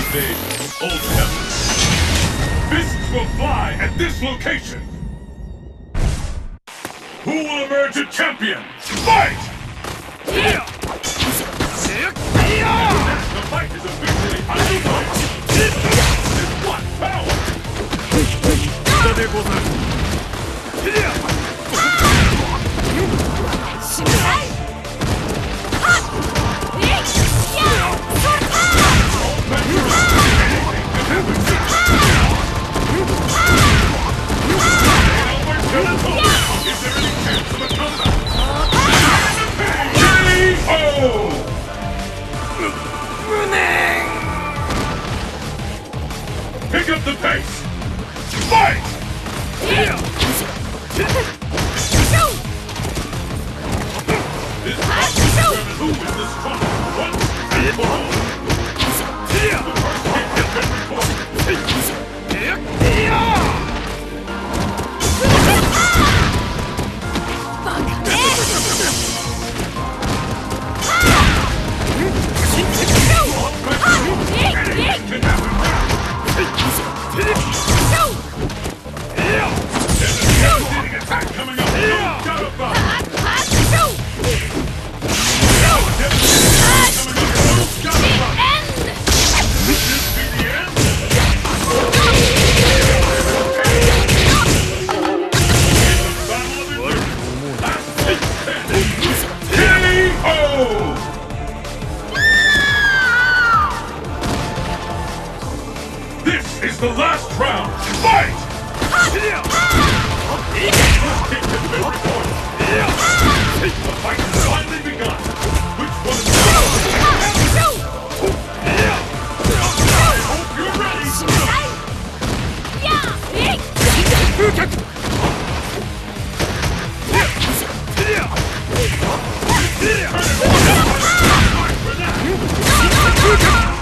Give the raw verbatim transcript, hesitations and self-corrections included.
days, old peasant. Fists will fly at this location. Who will emerge a champion? Fight! Yeah. The fight is officially underway. This is what power! Is there any chance of a comeback? K O! Pick up the pace! Fight! This fight determines who is the strongest once and for all. The first hit has been recorded. Anything can happen now. There's a devastating attack coming up. No doubt about it. Devastating attack coming up. No doubt about it. Could this be the end? In the battle of endurance, last man standing. K O! This is the last round. Fight! This kick has been recorded. The fight has finally begun. Which one is the I hope you're ready. Turn it on.